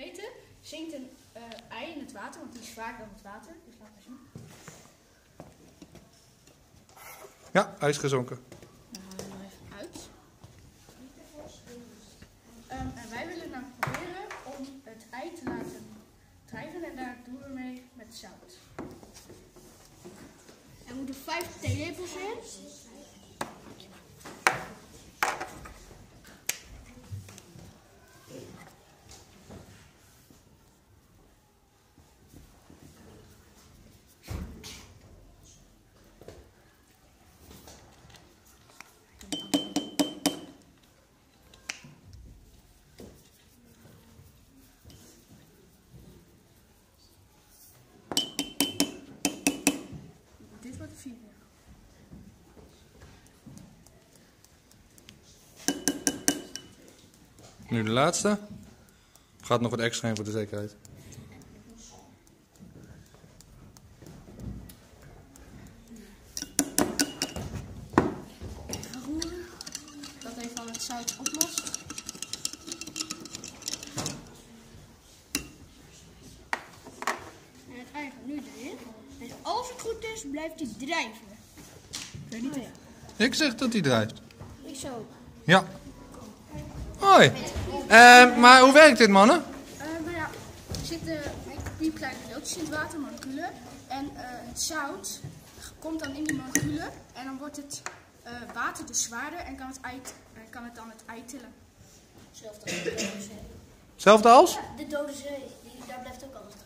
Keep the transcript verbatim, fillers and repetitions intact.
meten zinkt een uh, ei in het water, want die is zwaarder dan het water. Dus laten we zien. Ja, hij is gezonken. Dan gaan we er nog even uit. Um, en wij willen nou proberen om het ei te laten drijven en daar doen we mee met zout. Er moeten vijf theelepels in. Dit wordt vier. Nu de laatste. Gaat nog wat extra in voor de zekerheid. Roeren. Dat even al het zout oplost. En het ei gaat nu erin. En als het goed is, blijft hij drijven. Ik weet niet. Oh, ja. Ik zeg dat hij drijft. Ik zo. Ja. Hoi. Uh, maar hoe werkt dit, mannen? Uh, nou ja, er zitten piepkleine deeltjes in het water, moleculen. En uh, het zout komt dan in die moleculen. En dan wordt het uh, water dus zwaarder en kan het, ei, uh, kan het dan het ei tillen. Hetzelfde als de dode zee. Hetzelfde als? Ja, de dode zee. Die, daar blijft ook alles